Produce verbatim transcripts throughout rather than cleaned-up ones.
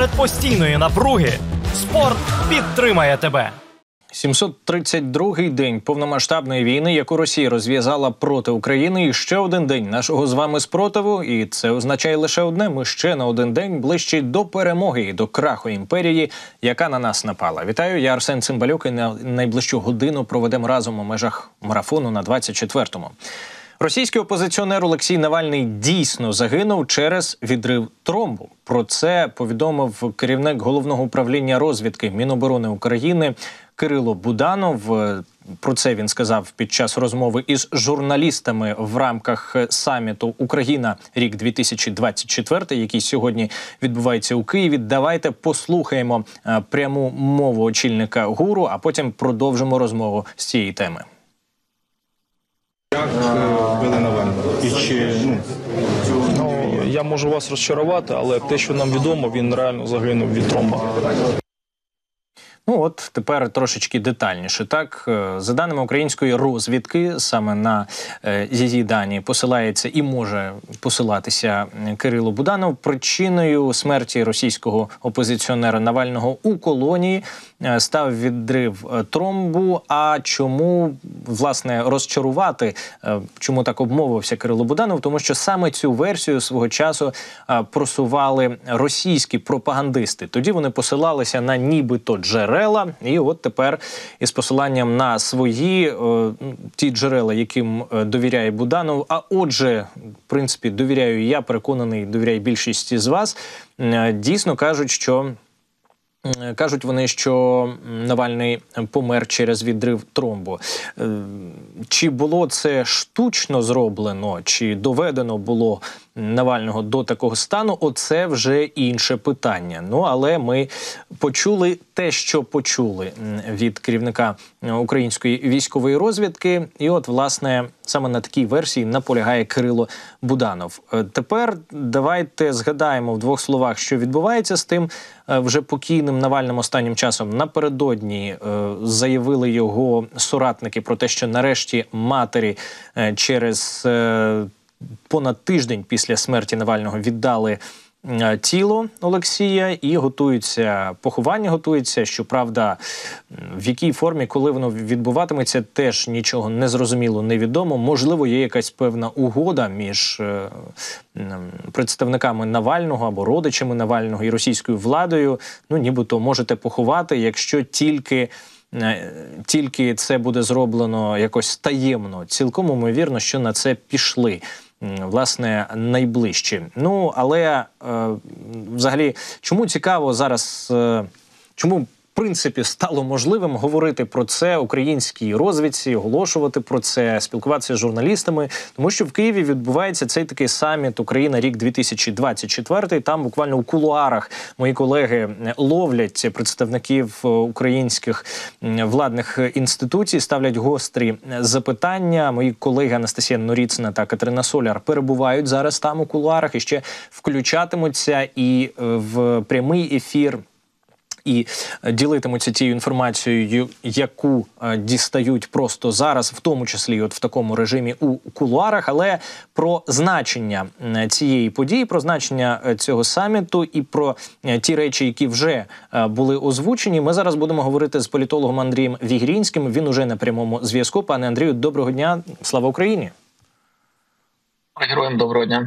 Серед постійної напруги спорт підтримає тебе. сімсот тридцять другий день повномасштабної війни, яку Росія розв'язала проти України. І ще один день нашого з вами спротиву. І це означає лише одне. Ми ще на один день ближчі до перемоги і до краху імперії, яка на нас напала. Вітаю, я Арсен Цимбалюк, і на найближчу годину проведемо разом у межах марафону на двадцять четвертому. Російський опозиціонер Олексій Навальний дійсно загинув через відрив тромбу. Про це повідомив керівник Головного управління розвідки Міноборони України Кирило Буданов. Про це він сказав під час розмови із журналістами в рамках саміту «Україна. Рік дві тисячі двадцять четвертий», який сьогодні відбувається у Києві. Давайте послухаємо пряму мову очільника ГУРу, а потім продовжимо розмову з цієї теми. Як вбили Навального? І чи, ну, Ну, я можу вас розчарувати, але те, що нам відомо, він реально загинув від тромба. Ну от тепер трошечки детальніше. Так, за даними української розвідки, саме на е, її дані посилається і може посилатися Кирило Буданов. Причиною смерті російського опозиціонера Навального у колонії е, став відрив тромбу. А чому, власне, розчарувати, е, чому так обмовився Кирило Буданов? Тому що саме цю версію свого часу е, просували російські пропагандисти. Тоді вони посилалися на нібито джерела. І от тепер із посиланням на свої о, ті джерела, яким довіряє Буданов, а отже, в принципі, довіряю і я, переконаний, довіряє більшість з вас, дійсно кажуть, що Кажуть вони, що Навальний помер через відрив тромбу. Чи було це штучно зроблено, чи доведено було Навального до такого стану, оце вже інше питання. Ну, але ми почули те, що почули від керівника української військової розвідки. І от, власне, саме на такій версії наполягає Кирило Буданов. Тепер давайте згадаємо в двох словах, що відбувається з тим вже покійним Навальним останнім часом. Напередодні е, заявили його соратники про те, що нарешті матері е, через е, понад тиждень після смерті Навального віддали е, тіло Олексія і готуються, поховання готується. Щоправда, в якій формі, коли воно відбуватиметься, теж нічого не зрозуміло, невідомо. Можливо, є якась певна угода між е, представниками Навального або родичами Навального і російською владою. Ну, нібито можете поховати, якщо тільки, тільки це буде зроблено якось таємно. Цілком ймовірно, що на це пішли, власне, найближчі. Ну, але е, взагалі, чому цікаво зараз, е, чому в принципі стало можливим говорити про це українській розвідці, оголошувати про це, спілкуватися з журналістами, тому що в Києві відбувається цей такий саміт «Україна. Рік дві тисячі двадцять четвертий». Там буквально у кулуарах мої колеги ловлять представників українських владних інституцій, ставлять гострі запитання. Мої колеги Анастасія Норіцина та Катерина Соляр перебувають зараз там у кулуарах і ще включатимуться і в прямий ефір і ділитимуться тією інформацією, яку е, дістають просто зараз, в тому числі от в такому режимі у кулуарах. Але про значення е, цієї події, про значення е, цього саміту і про е, ті речі, які вже е, були озвучені, ми зараз будемо говорити з політологом Андрієм Вігрінським. Він уже на прямому зв'язку. Пане Андрію, доброго дня. Слава Україні! Героям доброго дня.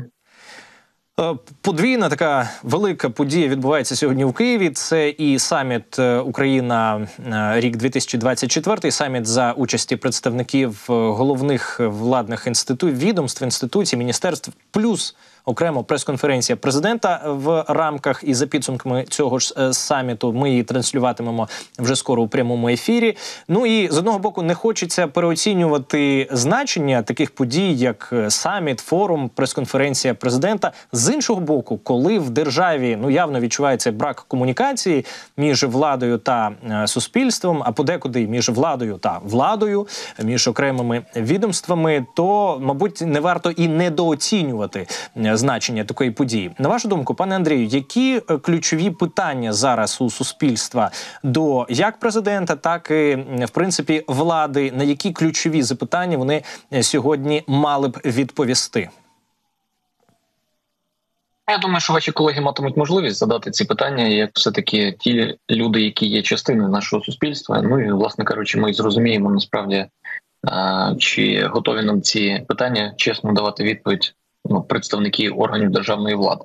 Подвійна така велика подія відбувається сьогодні в Києві. Це і саміт «Україна. Рік дві тисячі двадцять четвертий», саміт за участі представників головних владних інститутів, відомств, інституцій, міністерств, плюс окремо прес-конференція президента в рамках і за підсумками цього ж саміту. Ми її транслюватимемо вже скоро у прямому ефірі. Ну і з одного боку не хочеться переоцінювати значення таких подій, як саміт, форум, прес-конференція президента. З іншого боку, коли в державі ну явно відчувається брак комунікації між владою та е, суспільством, а подекуди між владою та владою, між окремими відомствами, то, мабуть, не варто і недооцінювати значення такої події. На вашу думку, пане Андрію, які ключові питання зараз у суспільства до як президента, так і, в принципі, влади, на які ключові запитання вони сьогодні мали б відповісти? Я думаю, що ваші колеги матимуть можливість задати ці питання, як все-таки ті люди, які є частиною нашого суспільства. Ну і, власне кажучи, ми зрозуміємо насправді, чи готові нам ці питання чесно давати відповідь, ну, представники органів державної влади.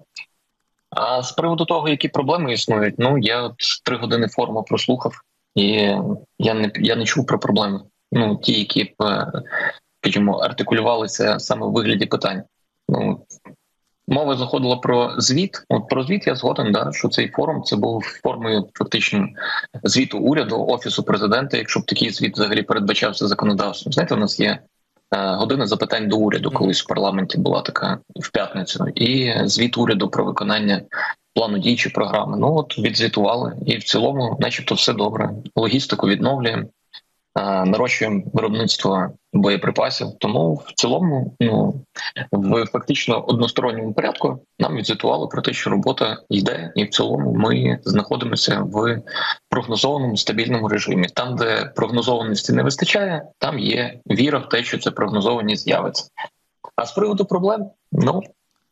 А з приводу того, які проблеми існують, ну я от три години форуму прослухав, і я не я не чув про проблеми. Ну ті, які б, скажімо, артикулювалися саме в вигляді питань. Ну мова заходила про звіт. От про звіт я згоден, да, що цей форум це був формою фактично звіту уряду, офісу президента, якщо б такий звіт взагалі передбачався законодавством. Знаєте, у нас є година запитань до уряду, колись в парламенті була така в п'ятницю, і звіт уряду про виконання плану дій чи програми. Ну от відзвітували, і в цілому, начебто, все добре. Логістику відновлюємо, нарощуємо виробництво боєприпасів. Тому в цілому, ну в фактично односторонньому порядку нам відзвітували про те, що робота йде, і в цілому ми знаходимося в прогнозованому стабільному режимі. Там, де прогнозованості не вистачає, там є віра в те, що це прогнозованість з'явиться. А з приводу проблем, ну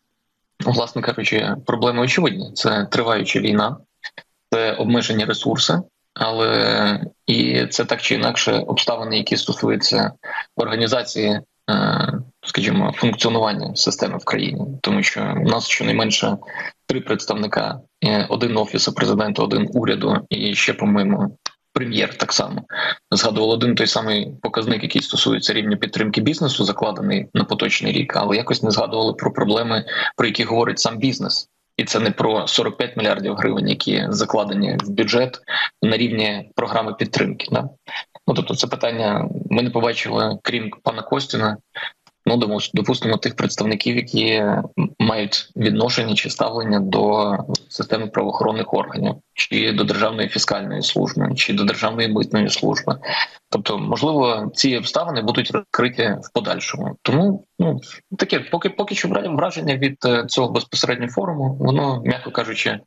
власне кажучи, проблеми очевидні. Це триваюча війна, це обмежені ресурси. Але і це так чи інакше обставини, які стосуються організації, скажімо, функціонування системи в країні. Тому що у нас щонайменше три представника, один офісу президента, один уряду і ще, по-моєму, прем'єр так само згадував один той самий показник, який стосується рівня підтримки бізнесу, закладений на поточний рік, але якось не згадували про проблеми, про які говорить сам бізнес. І це не про сорок п'ять мільярдів гривень, які закладені в бюджет на рівні програми підтримки. Да? Ну, тобто це питання ми не побачили, крім пана Костіна, ну, допустимо, тих представників, які мають відношення чи ставлення до системи правоохоронних органів, чи до Державної фіскальної служби, чи до Державної митної служби. Тобто, можливо, ці обставини будуть розкриті в подальшому. Тому, ну, таке, поки, поки що враження від цього безпосередньо форуму, воно, м'яко кажучи,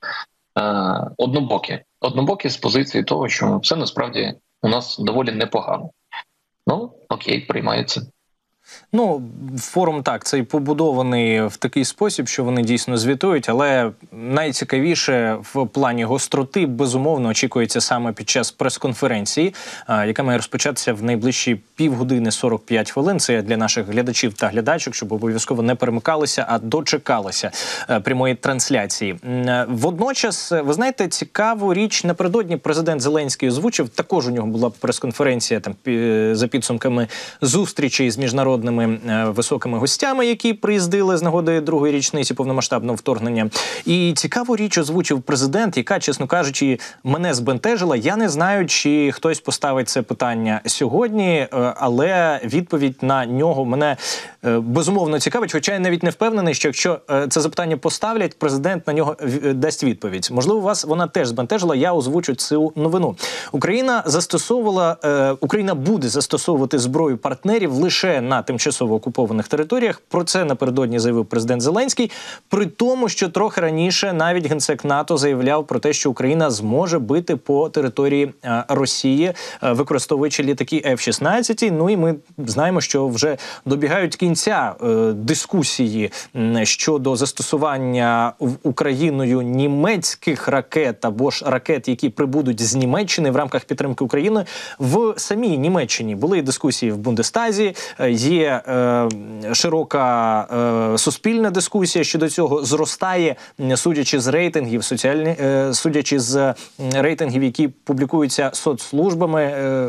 однобоке. Однобоке з позиції того, що все насправді у нас доволі непогано. Ну, окей, приймається. Ну, форум так, цей побудований в такий спосіб, що вони дійсно звітують, але найцікавіше в плані гостроти, безумовно, очікується саме під час прес-конференції, яка має розпочатися в найближчі півгодини сорок п'ять хвилин. Це для наших глядачів та глядачок, щоб обов'язково не перемикалися, а дочекалися прямої трансляції. Водночас, ви знаєте, цікаву річ, напередодні президент Зеленський озвучив, також у нього була прес-конференція там за підсумками зустрічі з міжнародними високими гостями, які приїздили з нагоди другої річниці повномасштабного вторгнення. І цікаву річ озвучив президент, яка, чесно кажучи, мене збентежила. Я не знаю, чи хтось поставить це питання сьогодні, але відповідь на нього мене безумовно цікавить, хоча я навіть не впевнений, що якщо це запитання поставлять, президент на нього дасть відповідь. Можливо, вас вона теж збентежила, я озвучу цю новину. Україна застосовувала, Україна буде застосовувати зброю партнерів лише на тимчасово окупованих територіях. Про це напередодні заявив президент Зеленський. При тому, що трохи раніше навіть генсек НАТО заявляв про те, що Україна зможе бити по території Росії, використовуючи літаки еф шістнадцять. Ну і ми знаємо, що вже добігають кінця дискусії щодо застосування Україною німецьких ракет або ж ракет, які прибудуть з Німеччини в рамках підтримки України в самій Німеччині. Були дискусії в Бундестазі, є е, широка е, суспільна дискусія щодо цього, зростає, судячи з рейтингів, соціальні, е, судячи з рейтингів, які публікуються соцслужбами, е,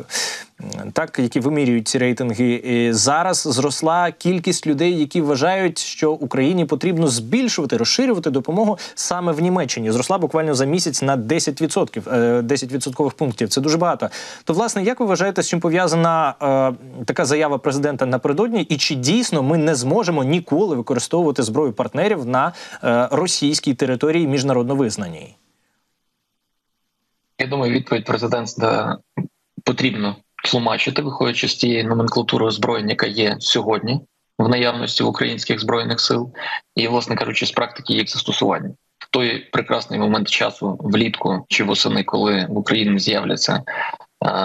так, які вимірюють ці рейтинги. І зараз зросла кількість людей, які вважають, що Україні потрібно збільшувати, розширювати допомогу саме в Німеччині. Зросла буквально за місяць на десять відсотків, десять відсоткових пунктів. Це дуже багато. То, власне, як ви вважаєте, з чим пов'язана е, така заява президента напередодні? І чи дійсно ми не зможемо ніколи використовувати зброю партнерів на е, російській території міжнародно визнаній? Я думаю, відповідь президента потрібно тлумачити, виходячи з тієї номенклатури озброєння, яка є сьогодні в наявності в українських збройних сил, і, власне кажучи, з практики їх застосування. В той прекрасний момент часу, влітку чи восени, коли в Україні з'являться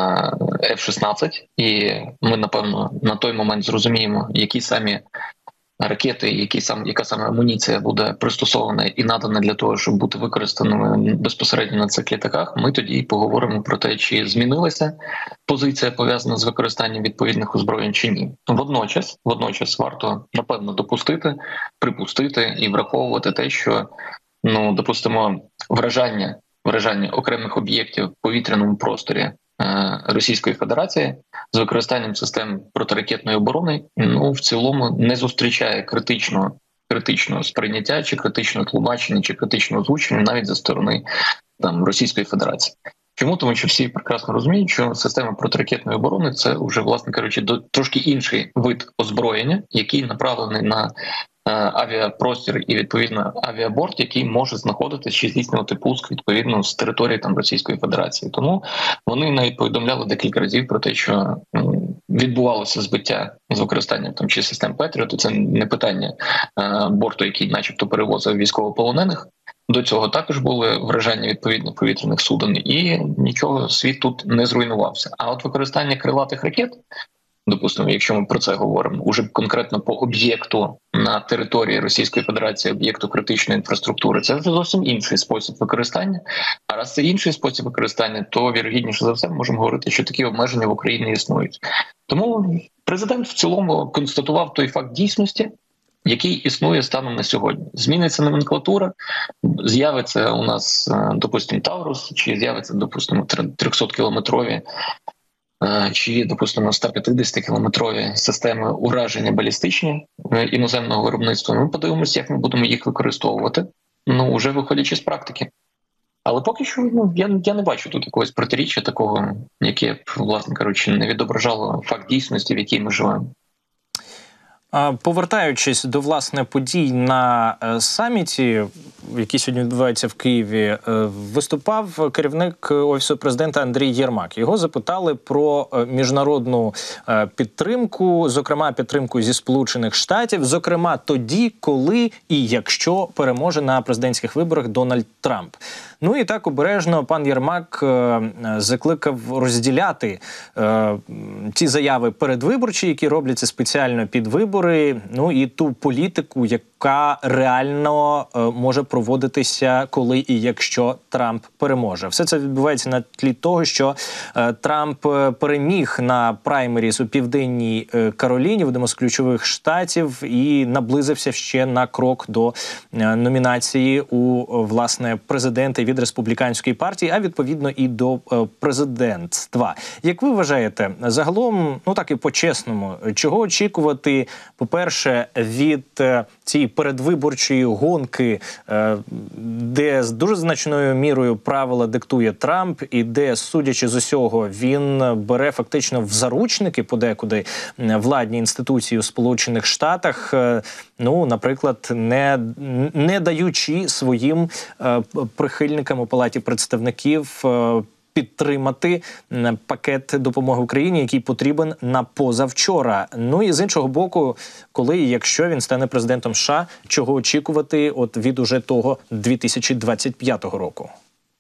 еф шістнадцять, і ми, напевно, на той момент зрозуміємо, які самі ракети, які сам яка саме амуніція буде пристосована і надана для того, щоб бути використаними безпосередньо на цих літаках, ми тоді поговоримо про те, чи змінилася позиція пов'язана з використанням відповідних озброєнь чи ні. Водночас, водночас варто напевно допустити, припустити і враховувати те, що ну допустимо вражання вражання окремих об'єктів в повітряному просторі Російської Федерації з використанням систем протиракетної оборони, ну в цілому не зустрічає критичного критичного сприйняття, чи критичного тлумачення, чи критичного озвучення навіть за сторони там Російської Федерації. Чому? Тому що всі прекрасно розуміють, що система протиракетної оборони це вже, власне кажучи, до трошки інший вид озброєння, який направлений на авіапростір і відповідно авіаборт, який може знаходитися чи здійснювати пуск відповідно з території там Російської Федерації. Тому вони навіть повідомляли декілька разів про те, що відбувалося збиття з використанням там чи систем Петріот. Це не питання борту, який, начебто, перевозив військовополонених. До цього також були вражання відповідних повітряних суден, і нічого, світ тут не зруйнувався. А от використання крилатих ракет, допустимо, якщо ми про це говоримо, уже конкретно по об'єкту на території Російської Федерації, об'єкту критичної інфраструктури, це вже зовсім інший спосіб використання. А раз це інший спосіб використання, то вірогідніше за все ми можемо говорити, що такі обмеження в Україні існують. Тому президент в цілому констатував той факт дійсності, який існує станом на сьогодні. Зміниться номенклатура, з'явиться у нас, допустимо, Таврус, чи з'явиться, допустимо, трьохсоткілометрові чи, допустимо, сто п'ятдесяткілометрові системи ураження балістичні іноземного виробництва. Ми подивимося, як ми будемо їх використовувати, ну, вже виходячи з практики. Але поки що ну, я, я не бачу тут якогось протиріччя такого, яке б, власне кажучи, не відображало факт дійсності, в якій ми живемо. Повертаючись до, власне, подій на саміті, який сьогодні відбувається в Києві, виступав керівник Офісу президента Андрій Єрмак. Його запитали про міжнародну підтримку, зокрема підтримку зі Сполучених Штатів, зокрема тоді, коли і якщо переможе на президентських виборах Дональд Трамп. Ну і так обережно пан Єрмак закликав розділяти е, ті заяви передвиборчі, які робляться спеціально під вибори, ну і ту політику, яка реально е, може проводитися, коли і якщо Трамп переможе. Все це відбувається на тлі того, що е, Трамп переміг на праймеріз у Південній е, Кароліні, в одному з ключових штатів, і наблизився ще на крок до е, номінації у, власне, президента від республіканської партії, а відповідно і до е, президентства. Як ви вважаєте, загалом, ну так і по-чесному, чого очікувати, по-перше, від е, цієї передвиборчої гонки, е, де з дуже значною мірою правила диктує Трамп, і де, судячи з усього, він бере фактично в заручники подекуди владні інституції у Сполучених Штатах, е, ну, наприклад, не, не даючи своїм е, прихильникам у Палаті представників е, підтримати пакет допомоги Україні, який потрібен на позавчора. Ну і з іншого боку, коли і якщо він стане президентом США, чого очікувати от від уже того дві тисячі двадцять п'ятого року?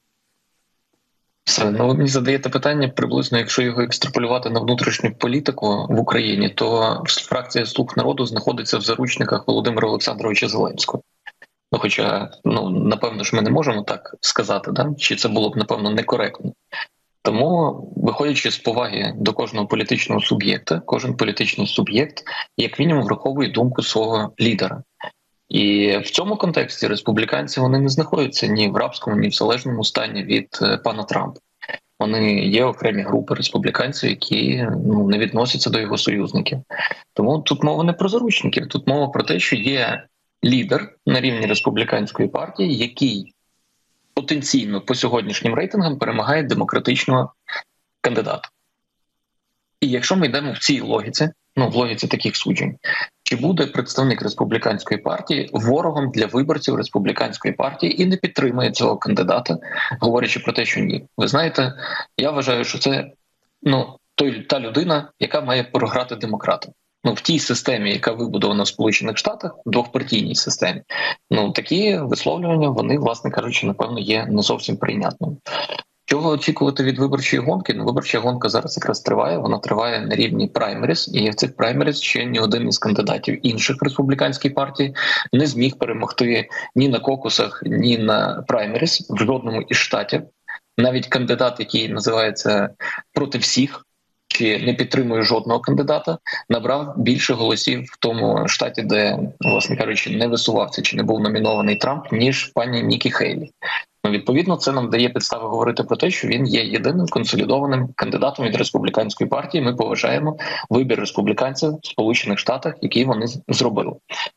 Все, ну ви мені задаєте питання, приблизно, якщо його екстраполювати на внутрішню політику в Україні, то фракція «Слуг народу» знаходиться в заручниках Володимира Олександровича Зеленського. Ну, хоча, ну, напевно ж ми не можемо так сказати, да? Чи це було б, напевно, некоректно. Тому, виходячи з поваги до кожного політичного суб'єкта, кожен політичний суб'єкт, як мінімум, враховує думку свого лідера. І в цьому контексті республіканці, вони не знаходяться ні в рабському, ні в залежному стані від пана Трампа. Вони є окремі групи республіканців, які ну, не відносяться до його союзників. Тому тут мова не про заручників, тут мова про те, що є лідер на рівні республіканської партії, який потенційно по сьогоднішнім рейтингам перемагає демократичного кандидата. І якщо ми йдемо в цій логіці, ну в логіці таких суджень, чи буде представник республіканської партії ворогом для виборців республіканської партії і не підтримує цього кандидата, говорячи про те, що ні. Ви знаєте, я вважаю, що це ну той та людина, яка має програти демократам. Ну, в тій системі, яка вибудована в Сполучених Штатах, двохпартійній системі, ну такі висловлювання, вони, власне кажучи, напевно, є не зовсім прийнятними. Чого очікувати від виборчої гонки? Ну, виборча гонка зараз якраз триває. Вона триває на рівні праймеріс, і в цих праймеріс ще ні один із кандидатів інших республіканських партій не зміг перемогти ні на кокусах, ні на праймеріс в жодному із штатів. Навіть кандидат, який називається «проти всіх», чи не підтримує жодного кандидата, набрав більше голосів в тому штаті, де, власне кажучи, не висувався чи не був номінований Трамп, ніж пані Нікі Хейлі. Ну, відповідно, це нам дає підстави говорити про те, що він є єдиним консолідованим кандидатом від республіканської партії. Ми поважаємо вибір республіканців в Сполучених Штатах, який вони зробили.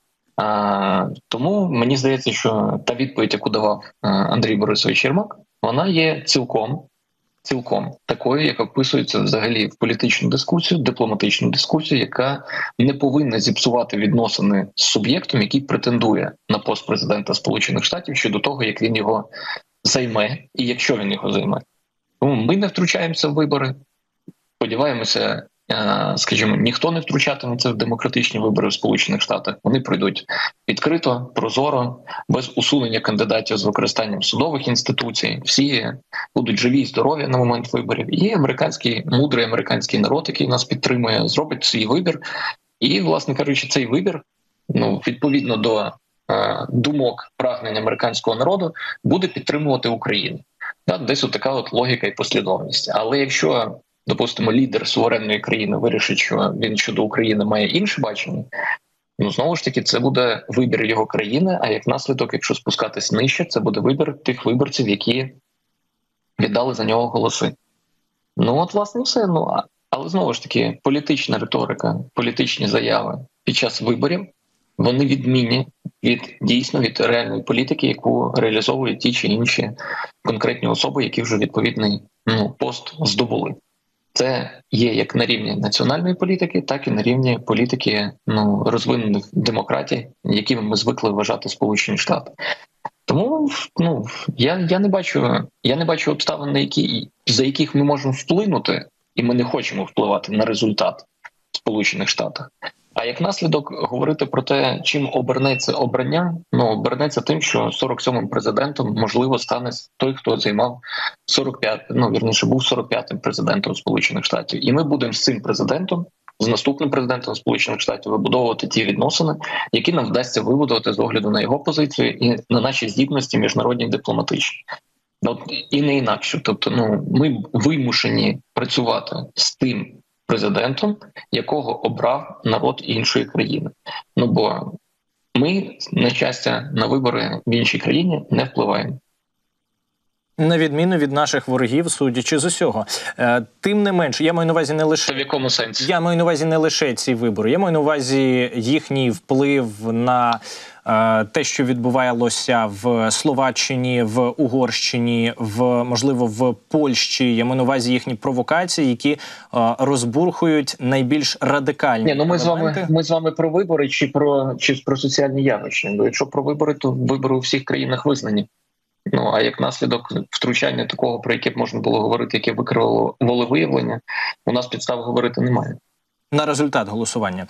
А, тому мені здається, що та відповідь, яку давав Андрій Борисович Єрмак, вона є цілком, цілком такою, яка вписується взагалі в політичну дискусію, дипломатичну дискусію, яка не повинна зіпсувати відносини з суб'єктом, який претендує на пост президента Сполучених Штатів щодо того, як він його займе і якщо він його займе. Тому ми не втручаємося в вибори. Сподіваємося, скажімо, ніхто не втручатиметься в демократичні вибори в Сполучених Штатах. Вони пройдуть відкрито, прозоро, без усунення кандидатів з використанням судових інституцій. Всі будуть живі і здорові на момент виборів. І американський, мудрий американський народ, який нас підтримує, зробить свій вибір. І, власне кажучи, цей вибір, ну, відповідно до е, думок, прагнень американського народу, буде підтримувати Україну. Да, десь от така от логіка і послідовність. Але якщо, допустимо, лідер суверенної країни вирішить, що він щодо України має інше бачення, ну, знову ж таки, це буде вибір його країни, а як наслідок, якщо спускатись нижче, це буде вибір тих виборців, які віддали за нього голоси. Ну, от, власне, все. Ну, але, знову ж таки, політична риторика, політичні заяви під час виборів, вони відмінні від, дійсно, від реальної політики, яку реалізовують ті чи інші конкретні особи, які вже відповідний, ну, пост здобули. Це є як на рівні національної політики, так і на рівні політики, ну, розвинених демократій, які ми звикли вважати Сполучені Штати. Тому, ну, я, я не бачу, я не бачу обставин, на які, за яких ми можемо вплинути, і ми не хочемо впливати на результат в Сполучених Штатах. А як наслідок говорити про те, чим обернеться обрання, ну, обернеться тим, що сорок сьомим президентом, можливо, стане той, хто займав сорок п'ять, ну, вірніше, був сорок п'ятим президентом Сполучених Штатів. І ми будемо з цим президентом, з наступним президентом Сполучених Штатів вибудовувати ті відносини, які нам вдасться вибудувати з огляду на його позицію і на наші здібності міжнародні дипломатичні. От, і не інакше. Тобто, ну, ми вимушені працювати з тим президентом, якого обрав народ іншої країни. Ну, бо ми, на щастя, на вибори в іншій країні не впливаємо. На відміну від наших ворогів, судячи з усього. Е, тим не менш, я маю на увазі не лише... В якому сенсі? Я маю на увазі не лише ці вибори. Я маю на увазі їхній вплив на е, те, що відбувалося в Словаччині, в Угорщині, в, можливо, в Польщі. Я маю на увазі їхні провокації, які е, розбурхують найбільш радикальні Ні, ну ми елементи. з вами, ми з вами про вибори чи про, чи про соціальні явища. Бо якщо про вибори, то вибори у всіх країнах визнані. Ну, а як наслідок втручання такого, про яке б можна було говорити, яке викривало волевиявлення, у нас підстав говорити немає. На результат голосування.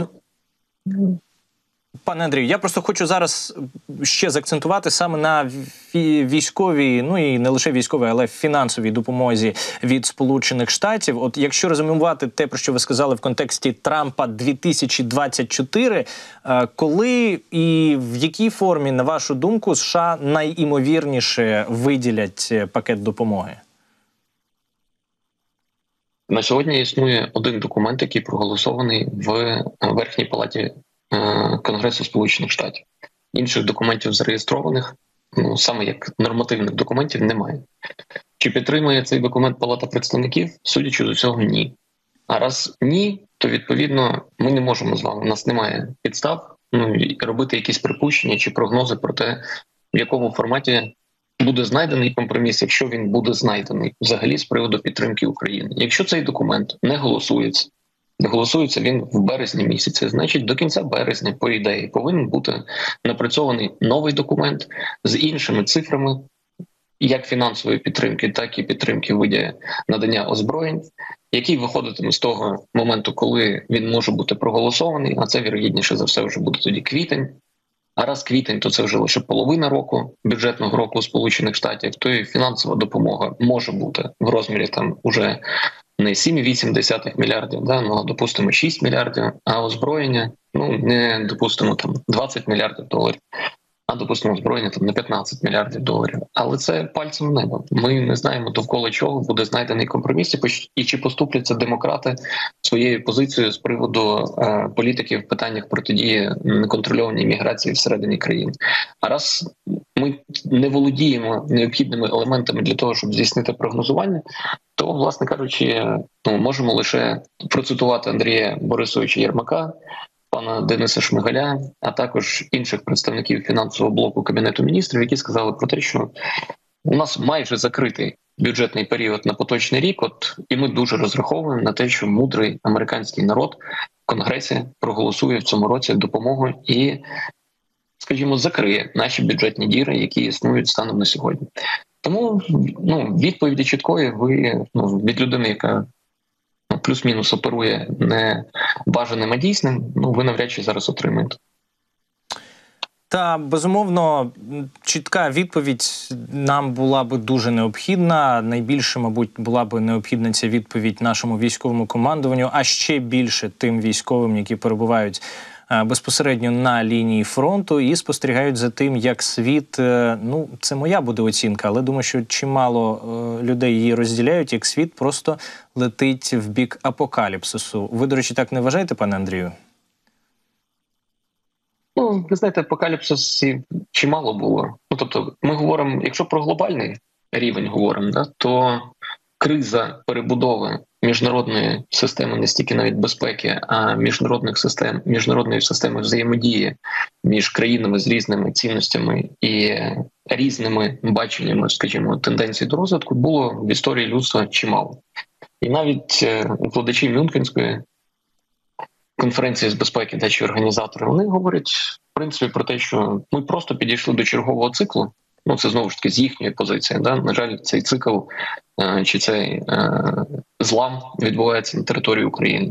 Ну, пане Андрію, я просто хочу зараз ще заакцентувати саме на військовій, ну і не лише військовій, але фінансовій допомозі від Сполучених Штатів. От якщо резюмувати те, про що ви сказали в контексті Трампа дві тисячі двадцять чотири, коли і в якій формі, на вашу думку, США найімовірніше виділять пакет допомоги? На сьогодні існує один документ, який проголосований в Верхній палаті Конгресу Сполучених Штатів. Інших документів зареєстрованих, ну, саме як нормативних документів, немає. Чи підтримує цей документ Палата представників? Судячи з усього, ні. А раз ні, то, відповідно, ми не можемо з вами, у нас немає підстав, ну, робити якісь припущення чи прогнози про те, в якому форматі буде знайдений компроміс, якщо він буде знайдений взагалі з приводу підтримки України. Якщо цей документ не голосується, голосується він в березні місяці, значить до кінця березня, по ідеї, повинен бути напрацьований новий документ з іншими цифрами, як фінансової підтримки, так і підтримки в виді надання озброєнь, який виходитиме з того моменту, коли він може бути проголосований, а це, вірогідніше за все, вже буде тоді квітень. А раз квітень, то це вже лише половина року бюджетного року Сполучених Штатів, то і фінансова допомога може бути в розмірі там уже не сім цілих вісім десятих мільярдів, да, ну а допустимо шість мільярдів, а озброєння, ну не допустимо там двадцять мільярдів доларів. А допустимо, озброєння там на п'ятнадцять мільярдів доларів. Але це пальцем в небо. Ми не знаємо, довкола чого буде знайдений компроміс, і чи поступляться демократи своєю позицією з приводу е, політики в питаннях протидії неконтрольованій міграції всередині країни. А раз ми не володіємо необхідними елементами для того, щоб здійснити прогнозування, то, власне кажучи, ну, можемо лише процитувати Андрія Борисовича Єрмака, пана Дениса Шмигаля, а також інших представників фінансового блоку Кабінету міністрів, які сказали про те, що у нас майже закритий бюджетний період на поточний рік, от і ми дуже розраховуємо на те, що мудрий американський народ в Конгресі проголосує в цьому році допомогу і, скажімо, закриє наші бюджетні діри, які існують станом на сьогодні. Тому ну, відповіді чіткої ви ну, від людини, яка плюс-мінус оперує не бажаним, а дійсним, ну ви навряд чи зараз отримаєте. Та, безумовно, чітка відповідь нам була б дуже необхідна. Найбільше, мабуть, була б необхідна ця відповідь нашому військовому командуванню, а ще більше тим військовим, які перебувають безпосередньо на лінії фронту і спостерігають за тим, як світ, ну, це моя буде оцінка, але думаю, що чимало людей її розділяють, як світ просто летить в бік апокаліпсису. Ви, до речі, так не вважаєте, пане Андрію? Ну, ви знаєте, апокаліпсисів чимало було. Ну, тобто, ми говоримо, якщо про глобальний рівень говоримо, да, то криза перебудови міжнародної системи не стільки навіть безпеки, а міжнародних систем, міжнародної системи взаємодії між країнами з різними цінностями і різними баченнями, скажімо, тенденцій до розвитку було в історії людства чимало. І навіть укладачі Мюнхенської конференції з безпеки, де чи організатори, вони говорять, в принципі, про те, що ми просто підійшли до чергового циклу. Ну, це знову ж таки з їхньої позиції. Да? На жаль, цей цикл е, чи цей е, злам відбувається на території України.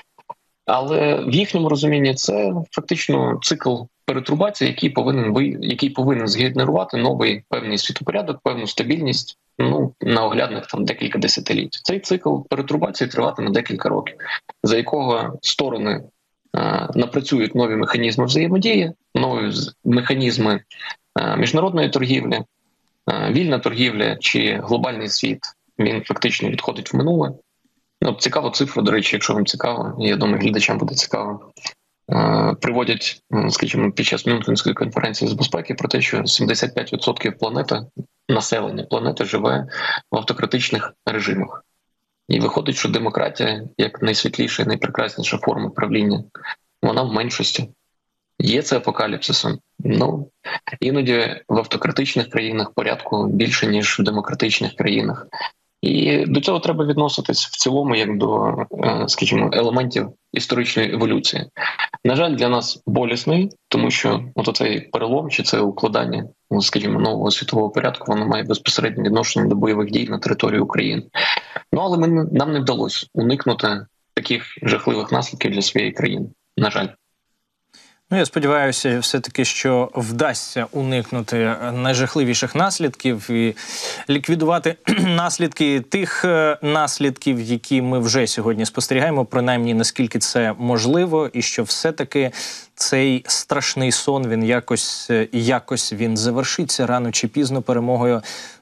Але в їхньому розумінні це фактично цикл перетрубації, який повинен який повинен згенерувати новий певний світопорядок, певну стабільність, ну, на оглядних там декілька десятиліть. Цей цикл перетрубації триватиме декілька років, за якого сторони е, напрацюють нові механізми взаємодії, нові механізми е, міжнародної торгівлі, е, вільна торгівля чи глобальний світ, він фактично відходить в минуле. Ну, цікаву цифру, до речі, якщо вам цікаво, я думаю, глядачам буде цікаво. Е, приводять, скажімо, під час Мюнхенської конференції з безпеки про те, що сімдесят п'ять відсотків планети, населення планети живе в автократичних режимах. І виходить, що демократія, як найсвітліша і найпрекрасніша форма правління, вона в меншості. Є це апокаліпсисом? Ну, іноді в автократичних країнах порядку більше, ніж в демократичних країнах. І до цього треба відноситись в цілому як до, скажімо, елементів історичної еволюції. На жаль, для нас болісний, тому що от цей перелом чи це укладання, скажімо, нового світового порядку, воно має безпосереднє відношення до бойових дій на території України. Ну, але ми, нам не вдалося уникнути таких жахливих наслідків для своєї країни, на жаль. Ну, я сподіваюся, все-таки, що вдасться уникнути найжахливіших наслідків і ліквідувати наслідки тих наслідків, які ми вже сьогодні спостерігаємо, принаймні наскільки це можливо, і що все-таки цей страшний сон, він якось, якось він завершиться рано чи пізно перемогою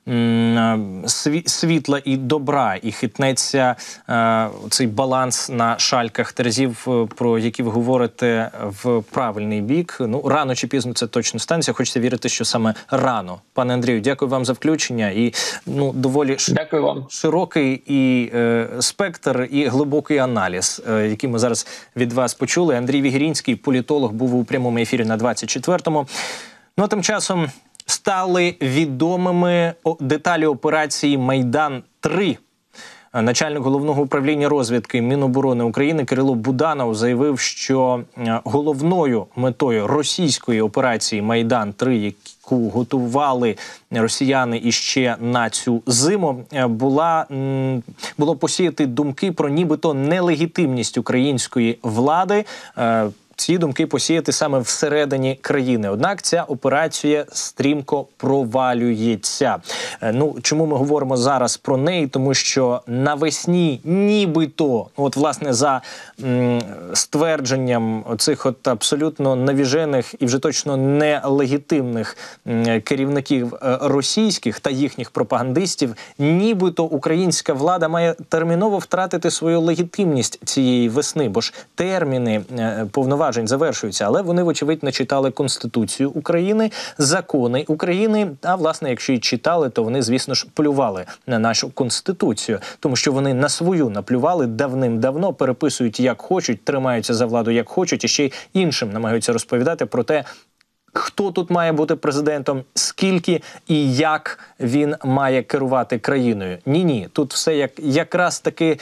світла і добра, і хитнеться е, цей баланс на шальках терезів, про які ви говорите, в правильний бік. Ну, рано чи пізно це точно станеться. Хочеться вірити, що саме рано. Пане Андрію, дякую вам за включення. І ну, доволі дякую вам. Широкий і е, спектр, і глибокий аналіз, е, який ми зараз від вас почули. Андрій Вігірінський, політолог, був у прямому ефірі на двадцять четвертому. Ну, а тим часом стали відомими деталі операції «Майдан-три». Начальник Головного управління розвідки Міноборони України Кирило Буданов заявив, що головною метою російської операції «Майдан-три», яку готували росіяни іще на цю зиму, була, було посіяти думки про нібито нелегітимність української влади, ці думки посіяти саме всередині країни. Однак ця операція стрімко провалюється. Ну, чому ми говоримо зараз про неї? Тому що навесні нібито, от власне за м, ствердженням оцих от абсолютно навіжених і вже точно нелегітимних м, керівників е, російських та їхніх пропагандистів, нібито українська влада має терміново втратити свою легітимність цієї весни, бо ж терміни е, повноважень завершуються, але вони, вочевидь, не читали Конституцію України, закони України, а, власне, якщо і читали, то вони, звісно ж, плювали на нашу Конституцію, тому що вони на свою наплювали давним-давно, переписують як хочуть, тримаються за владу як хочуть, і ще й іншим намагаються розповідати про те, хто тут має бути президентом, скільки і як він має керувати країною. Ні-ні, тут все як, якраз таки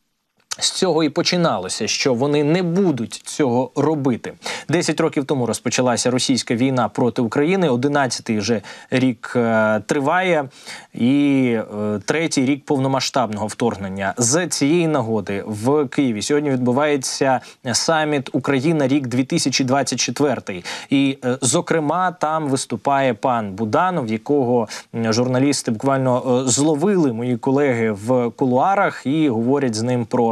з цього і починалося, що вони не будуть цього робити. Десять років тому розпочалася російська війна проти України, одинадцятий вже рік е, триває, і е, третій рік повномасштабного вторгнення. З цієї нагоди в Києві сьогодні відбувається саміт «Україна. Рік дві тисячі двадцять четвертий». І, е, зокрема, там виступає пан Буданов, якого журналісти буквально е, зловили, мої колеги, в кулуарах, і говорять з ним про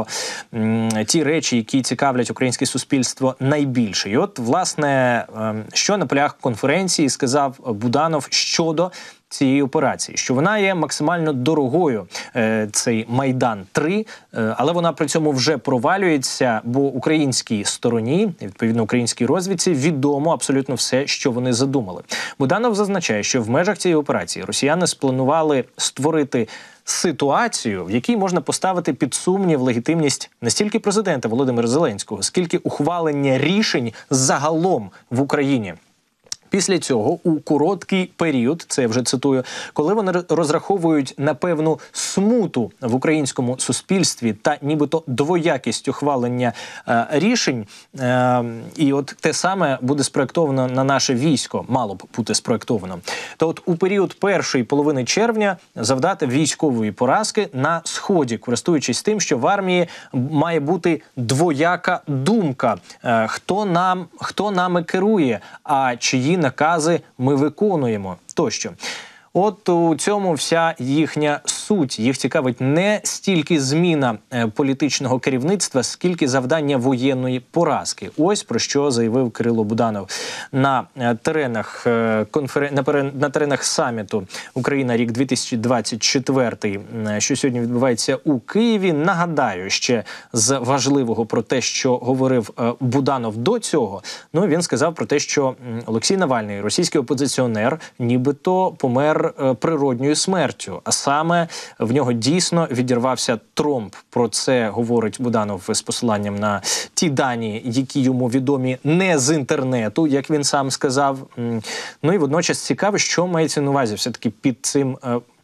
ті речі, які цікавлять українське суспільство найбільше. І от, власне, що на полях конференції сказав Буданов щодо цієї операції, що вона є максимально дорогою, цей Майдан-три, але вона при цьому вже провалюється, бо українській стороні, відповідно українській розвідці, відомо абсолютно все, що вони задумали. Буданов зазначає, що в межах цієї операції росіяни спланували створити ситуацію, в якій можна поставити під сумнів легітимність не стільки президента Володимира Зеленського, скільки ухвалення рішень загалом в Україні. Після цього, у короткий період, це я вже цитую, коли вони розраховують на певну смуту в українському суспільстві та нібито двоякість ухвалення е, рішень, е, і от те саме буде спроєктовано на наше військо, мало б бути спроєктовано, то от у період першої половини червня завдати військової поразки на Сході, користуючись тим, що в армії має бути двояка думка. Е, хто нам, хто нами керує, а чиї накази ми виконуємо, тощо. От у цьому вся їхня суть. Їх цікавить не стільки зміна е, політичного керівництва, скільки завдання воєнної поразки. Ось про що заявив Кирило Буданов на е, теренах е, конферен... на, перен... на теренах саміту «Україна. Рік дві тисячі двадцять четвертий», е, що сьогодні відбувається у Києві. Нагадаю ще з важливого про те, що говорив е, Буданов до цього. Ну, він сказав про те, що Олексій Навальний, російський опозиціонер, нібито помер природньою смертю, а саме в нього дійсно відірвався тромб. Про це говорить Буданов з посиланням на ті дані, які йому відомі не з інтернету, як він сам сказав. Ну і водночас цікаво, що мається на увазі все-таки під цим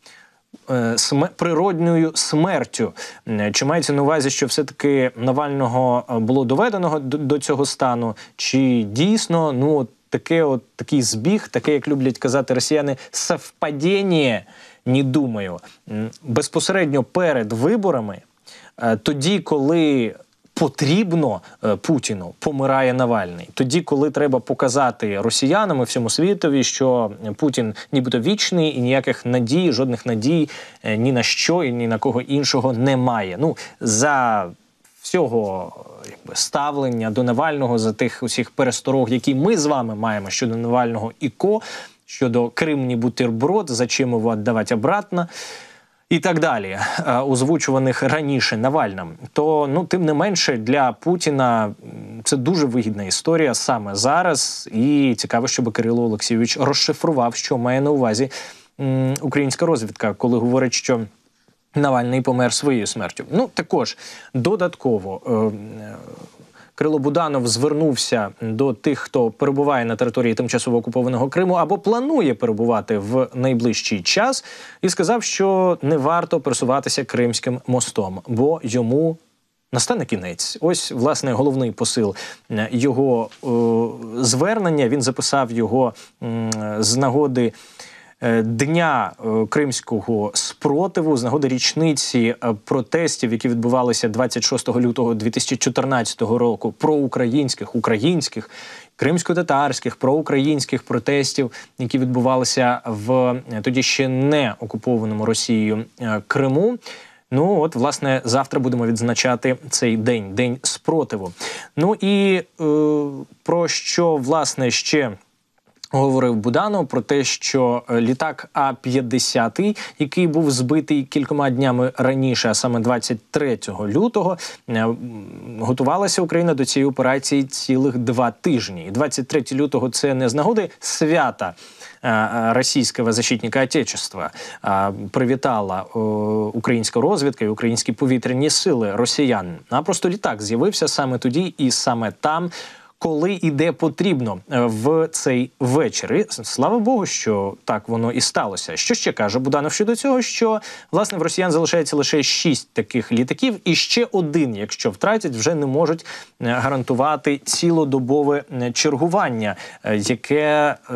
Сме... природньою смертю. Чи мається на увазі, що все-таки Навального було доведено до, до цього стану, чи дійсно, ну, таке от, такий збіг, таке, як люблять казати росіяни, совпадіння, не думаю. Безпосередньо перед виборами, тоді, коли потрібно Путіну, помирає Навальний. Тоді, коли треба показати росіянам і всьому світові, що Путін нібито вічний і ніяких надій, жодних надій ні на що і ні на кого іншого немає. Ну, за всього якби, ставлення до Навального, за тих усіх пересторог, які ми з вами маємо щодо Навального і ко, щодо Крим не бутерброд, зачем його віддавати обратно, і так далі, озвучуваних раніше Навальним, то, ну, тим не менше, для Путіна це дуже вигідна історія саме зараз, і цікаво, щоб Кирило Олексійович розшифрував, що має на увазі м, українська розвідка, коли говорить, що Навальний помер своєю смертю. Ну, також, додатково, е, Кирило Буданов звернувся до тих, хто перебуває на території тимчасово окупованого Криму або планує перебувати в найближчий час, і сказав, що не варто пересуватися Кримським мостом, бо йому настане кінець. Ось, власне, головний посил його е, звернення. Він записав його е, з нагоди Дня кримського спротиву, з нагоди річниці протестів, які відбувалися двадцять шостого лютого дві тисячі чотирнадцятого року, проукраїнських, українських, кримсько-татарських, проукраїнських протестів, які відбувалися в тоді ще не окупованому Росією Криму. Ну, от, власне, завтра будемо відзначати цей день, День спротиву. Ну і е, про що, власне, ще говорив Буданов, про те, що літак А п'ятдесят, який був збитий кількома днями раніше, а саме двадцять третього лютого, готувалася Україна до цієї операції цілих два тижні. І двадцять третього лютого це не з нагоди свята російського защитника Отечества привітала українська розвідка і українські повітряні сили росіян, а просто літак з'явився саме тоді і саме там, коли і де потрібно в цей вечір. І слава Богу, що так воно і сталося. Що ще каже Буданов щодо цього, що, власне, в росіян залишається лише шість таких літаків, і ще один, якщо втратять, вже не можуть гарантувати цілодобове чергування, яке е,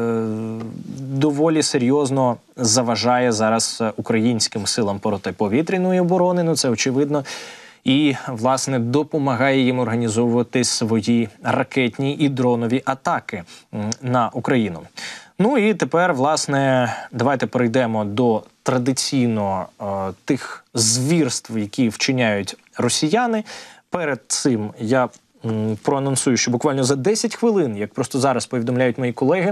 доволі серйозно заважає зараз українським силам протиповітряної оборони, ну це очевидно, і, власне, допомагає їм організовувати свої ракетні і дронові атаки на Україну. Ну і тепер, власне, давайте перейдемо до традиційно е, тих звірств, які вчиняють росіяни. Перед цим я м, проанонсую, що буквально за десять хвилин, як просто зараз повідомляють мої колеги,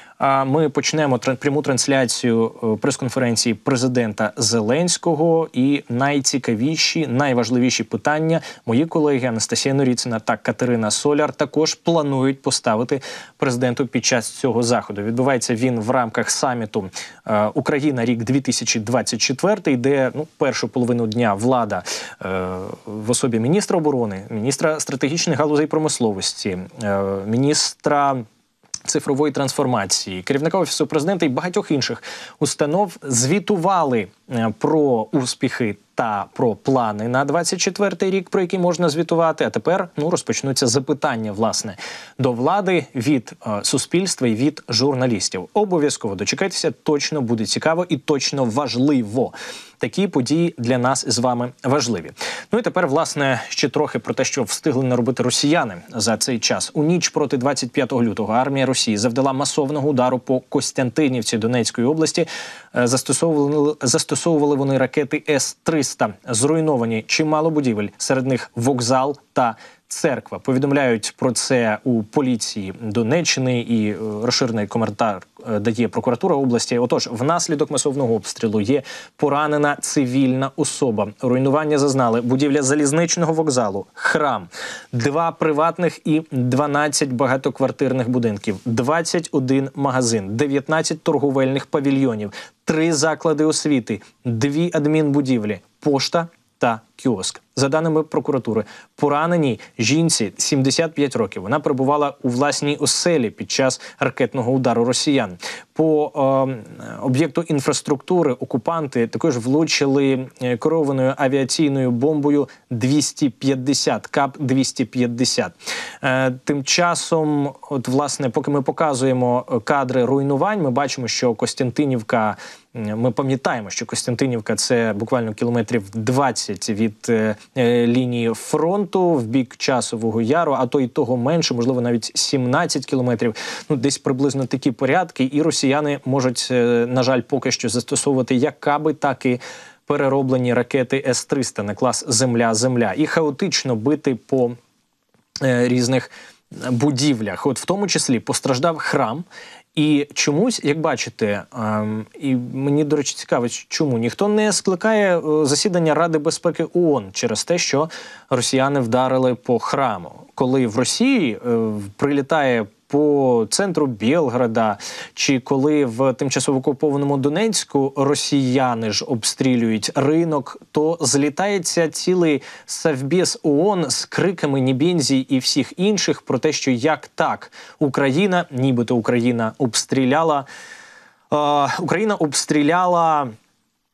ми почнемо пряму трансляцію прес-конференції президента Зеленського, і найцікавіші, найважливіші питання мої колеги Анастасія Норіцина та Катерина Соляр також планують поставити президенту під час цього заходу. Відбувається він в рамках саміту «Україна. Рік дві тисячі двадцять четвертий», де ну, першу половину дня влада е, в особі міністра оборони, міністра стратегічних галузей промисловості, е, міністра цифрової трансформації, керівника Офісу Президента і багатьох інших установ звітували про успіхи та про плани на двадцять четвертий рік, про які можна звітувати. А тепер ну, розпочнуться запитання, власне, до влади від е, суспільства і від журналістів. Обов'язково дочекайтеся, точно буде цікаво і точно важливо. Такі події для нас з вами важливі. Ну і тепер, власне, ще трохи про те, що встигли наробити росіяни за цей час. У ніч проти двадцять п'ятого лютого армія Росії завдала масовного удару по Костянтинівці Донецької області. Застосовували, застосовували вони ракети С триста. Зруйновані чимало будівель, серед них вокзал та церква. Повідомляють про це у поліції Донеччини, і е, розширений коментар е, дає прокуратура області. Отож, внаслідок масовного обстрілу є поранена цивільна особа. Руйнування зазнали будівля залізничного вокзалу, храм, два приватних і дванадцять багатоквартирних будинків, двадцять один магазин, дев'ятнадцять торговельних павільйонів, три заклади освіти, дві адмінбудівлі, пошта та кіоск. За даними прокуратури, пораненій жінці сімдесят п'ять років. Вона перебувала у власній оселі під час ракетного удару росіян. По е, об'єкту інфраструктури окупанти також влучили керованою авіаційною бомбою двісті п'ятдесят, КАП двісті п'ятдесят. Е, тим часом, от власне, поки ми показуємо кадри руйнувань, ми бачимо, що Костянтинівка, ми пам'ятаємо, що Костянтинівка – це буквально кілометрів двадцять від е, лінії фронту в бік Часового Яру, а то й того менше, можливо, навіть сімнадцять кілометрів. Ну, десь приблизно такі порядки. І росіяни можуть, е, на жаль, поки що застосовувати як каби, так і перероблені ракети С триста на клас «Земля-Земля» і хаотично бити по е, різних будівлях. От в тому числі постраждав храм. І чомусь, як бачите, ем, і мені, до речі, цікаво, чому ніхто не скликає засідання Ради безпеки ООН через те, що росіяни вдарили по храму. Коли в Росії е, прилітає по центру Білграда, чи коли в тимчасово окупованому Донецьку росіяни ж обстрілюють ринок, то злітається цілий Совбез ООН з криками Небензі і всіх інших про те, що як так Україна, нібито Україна обстріляла, е, Україна обстріляла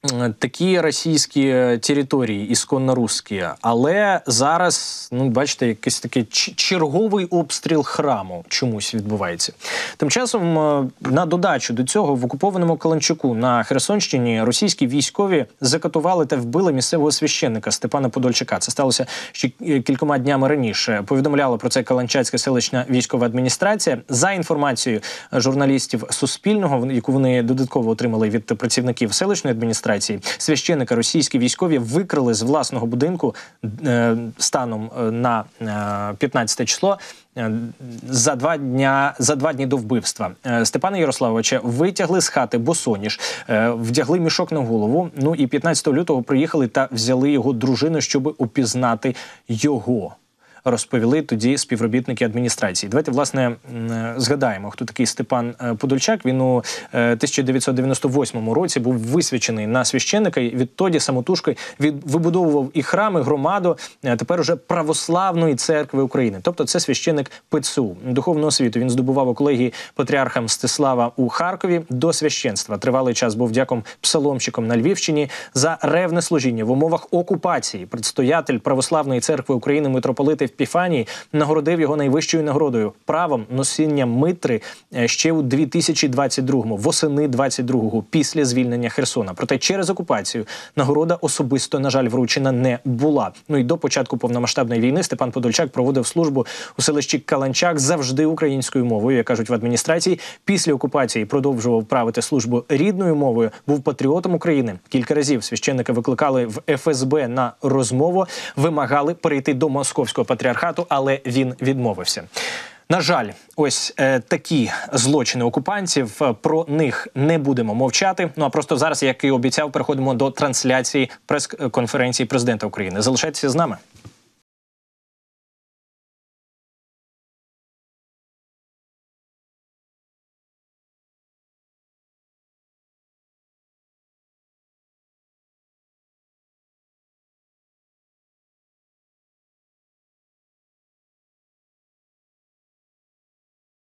такі російські території, ісконно русські, але зараз, ну, бачите, якийсь такий черговий обстріл храму чомусь відбувається. Тим часом, на додачу до цього, в окупованому Каланчуку на Херсонщині російські військові закатували та вбили місцевого священника Степана Подольчака. Це сталося ще кількома днями раніше. Повідомляла про це Каланчацька селищна військова адміністрація. За інформацією журналістів Суспільного, яку вони додатково отримали від працівників селищної адміністрації, священика російські військові викрили з власного будинку е, станом на е, п'ятнадцяте число е, за два дня за два дні до вбивства. Е, Степана Ярославовича витягли з хати босоніж, е, вдягли мішок на голову. Ну і п'ятнадцятого лютого приїхали та взяли його дружину, щоб упізнати його. Розповіли тоді співробітники адміністрації. Давайте, власне, згадаємо, хто такий Степан Подольчак. Він у тисяча дев'ятсот дев'яносто восьмому році був висвячений на священника, і відтоді самотужки вибудовував і храми, громаду, тепер уже православної церкви України. Тобто це священик ПЦУ. Духовну освіту він здобував у колегії патріарха Мстислава у Харкові до священства. Тривалий час був дяком-псаломщиком на Львівщині. За ревне служіння в умовах окупації предстоятель Православної церкви України митрополит Епіфаній нагородив його найвищою нагородою – правом носіння митри ще у дві тисячі двадцять другому, восени двадцять другого, після звільнення Херсона. Проте через окупацію нагорода особисто, на жаль, вручена не була. Ну і до початку повномасштабної війни Степан Подольчак проводив службу у селищі Каланчак завжди українською мовою, як кажуть в адміністрації. Після окупації продовжував правити службу рідною мовою, був патріотом України. Кілька разів священника викликали в еф ес бе на розмову, вимагали перейти до московського патріархату, але він відмовився. На жаль, ось е, такі злочини окупантів, про них не будемо мовчати. Ну а просто зараз, як і обіцяв, переходимо до трансляції прес-конференції президента України. Залишайтеся з нами.